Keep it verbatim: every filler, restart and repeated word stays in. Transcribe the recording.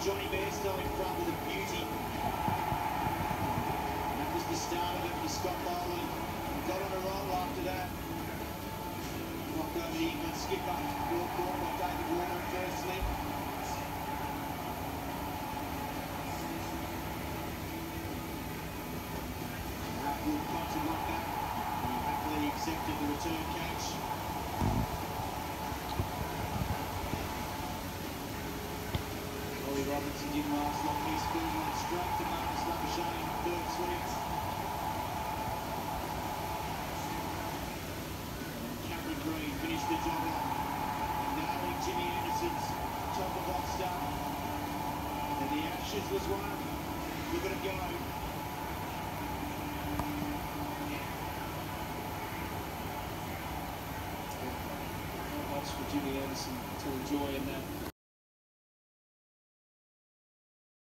Johnny Bairstow in front with a beauty. That was the start of it for Scott Boland. Got on a roll after that. Knocked over the England skipper. Ball caught by David Warner firstly. Rapwood punted like that. He happily accepted the return catch. Ollie Robinson didn't last long. He spilled one straight to Marcus Labuschagne, third sweep. And Cameron Green finished the job off, nailing Jimmy Anderson's top of box stuff. And the Ashes was won. Look at it go. Not much for Jimmy Anderson to enjoy in that.